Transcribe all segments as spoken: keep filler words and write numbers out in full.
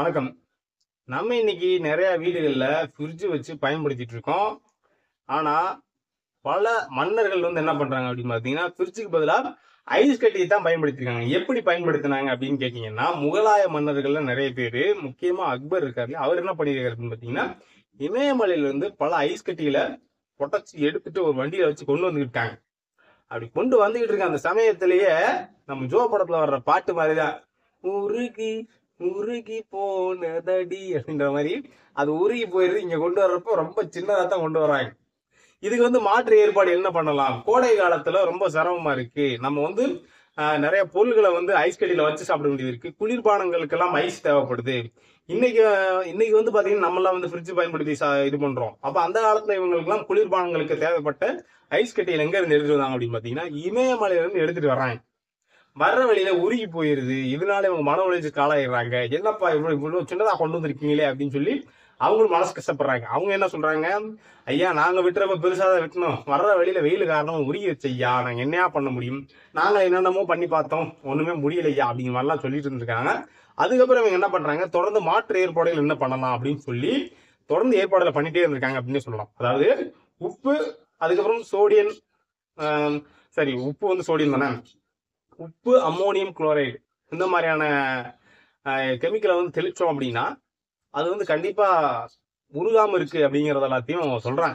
வணக்கம். நம்ம இன்னைக்கு நிறைய வீடுகள்ல ஃப்ரிட்ஜ் வச்சு பயன்படுத்திட்டு இருக்கோம். ஆனா பல மன்னர்கள் வந்து என்ன பண்றாங்க அப்படின்னு பாத்தீங்கன்னா ஃப்ரிட்ஜுக்கு பதிலா ஐஸ் கட்டியை தான் பயன்படுத்திருக்காங்க. எப்படி பயன்படுத்தினாங்க அப்படின்னு கேட்டீங்கன்னா, முகலாய மன்னர்கள்ல நிறைய பேரு, முக்கியமா அக்பர் இருக்காரு, அவர் என்ன பண்ணிருக்காரு அப்படின்னு பாத்தீங்கன்னா, இமயமலையில இருந்து பல ஐஸ் கட்டிகளை பொட்டச்சு எடுத்துட்டு ஒரு வண்டியில வச்சு கொண்டு வந்துட்டாங்க. அப்படி கொண்டு வந்துகிட்டு இருக்க அந்த சமயத்திலேயே நம்ம ஜோ படத்துல வர்ற பாட்டு மாதிரிதான், உருகி உருகி போனதடி அப்படின்ற மாதிரி அது உருகி போயிருது. இங்க கொண்டு வர்றப்போ ரொம்ப சின்னதா தான் கொண்டு வர்றாங்க. இதுக்கு வந்து மாற்று ஏற்பாடு என்ன பண்ணலாம்? கோடை காலத்துல ரொம்ப சிரமமா இருக்கு, நம்ம வந்து ஆஹ், நிறைய பொருள்களை வந்து ஐஸ் கட்டியில வச்சு சாப்பிட வேண்டியது இருக்கு, குளிர்பானங்களுக்கெல்லாம் ஐஸ் தேவைப்படுது. இன்னைக்கு இன்னைக்கு வந்து பாத்தீங்கன்னா நம்ம எல்லாம் வந்து ஃப்ரிட்ஜ் பயன்படுத்தி சா- இது பண்றோம். அப்ப அந்த காலத்துல இவங்களுக்கு எல்லாம் குளிர்பானங்களுக்கு தேவைப்பட்ட ஐஸ் கட்டியில எங்க இருந்து எடுத்துட்டு வந்தாங்க அப்படின்னு பாத்தீங்கன்னா, இமயமலையில இருந்து எடுத்துட்டு வர்றாங்க. வர்ற வழியில உருகி போயிருது. இதனால இவங்க மன உளைச்சலுக்கு ஆளாயிடுறாங்க. என்னப்பா இவ்வளவு இவ்வளவு சின்னதா கொண்டு வந்திருக்கீங்களே அப்படின்னு சொல்லி அவங்களும் மனசு கஷ்டப்படுறாங்க. அவங்க என்ன சொல்றாங்க, ஐயா நாங்க வெட்டுறப்ப பெருசா தான் வெட்டணும், வர்ற வழியில வெயில் காரணம் உருகி வச்ச ஐயா, நாங்க என்னையா பண்ண முடியும், நாங்க என்னென்னமோ பண்ணி பார்த்தோம், ஒண்ணுமே முடியலையா அப்படிங்கிற மாதிரிலாம் சொல்லிட்டு இருந்திருக்காங்க. அதுக்கப்புறம் இவங்க என்ன பண்றாங்க, தொடர்ந்து மாற்று ஏற்பாடுகள் என்ன பண்ணலாம் அப்படின்னு சொல்லி தொடர்ந்து ஏற்பாடுகளை பண்ணிட்டே இருந்திருக்காங்க அப்படின்னு சொல்லலாம். அதாவது உப்பு, அதுக்கப்புறம் சோடியம், ஆஹ் சரி உப்பு வந்து சோடியம் தானே, உப்பு, அம்மோனியம் குளோரைடு, இந்த மாதிரியான கெமிக்கலை வந்து தெளிச்சோம் அப்படின்னா அது வந்து கண்டிப்பா உருகாம இருக்கு அப்படிங்கறது எல்லாத்தையும் அவங்க சொல்றாங்க.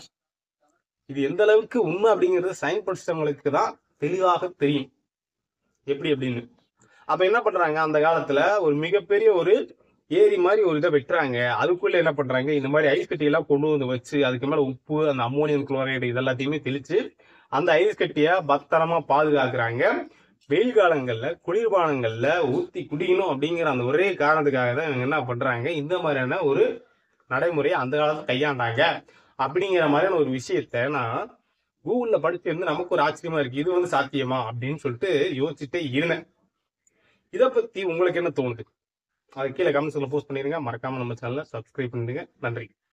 இது எந்த அளவுக்கு உண்மை அப்படிங்கிறது சயின்ஸ் படிச்சவங்களுக்கு தான் தெளிவாக தெரியும் எப்படி அப்படின்னு. அப்ப என்ன பண்றாங்க, அந்த காலத்துல ஒரு மிகப்பெரிய ஒரு ஏரி மாதிரி ஒரு இதை வெட்டுறாங்க. அதுக்குள்ள என்ன பண்றாங்க, இந்த மாதிரி ஐஸ் கட்டி எல்லாம் கொண்டு வந்து வச்சு அதுக்கு மேல உப்பு, அந்த அம்மோனியம் குளோரைடு இதெல்லாத்தையுமே தெளிச்சு அந்த ஐஸ் கட்டியை பத்திரமா பாதுகாக்கிறாங்க. வெயில் காலங்கள்ல குளிர்பானங்கள்ல ஊத்தி குடிக்கணும் அப்படிங்கிற அந்த ஒரே காரணத்துக்காக தான் இவங்க என்ன பண்றாங்க, இந்த மாதிரியான ஒரு நடைமுறையை அந்த காலத்துல கையாண்டாங்க அப்படிங்கிற மாதிரியான ஒரு விஷயத்த நான் கூகுள்ல படிச்சு இருந்து நமக்கு ஒரு ஆச்சரியமா இருக்கு. இது வந்து சாத்தியமா அப்படின்னு சொல்லிட்டு யோசிச்சுட்டே இருந்தேன். இதை பத்தி உங்களுக்கு என்ன தோணுது? அது கீழே கமெண்ட்ஸ்ல போஸ்ட் பண்ணிருங்க. மறக்காம நம்ம சேனலை சப்ஸ்கிரைப் பண்ணிடுங்க. நன்றி.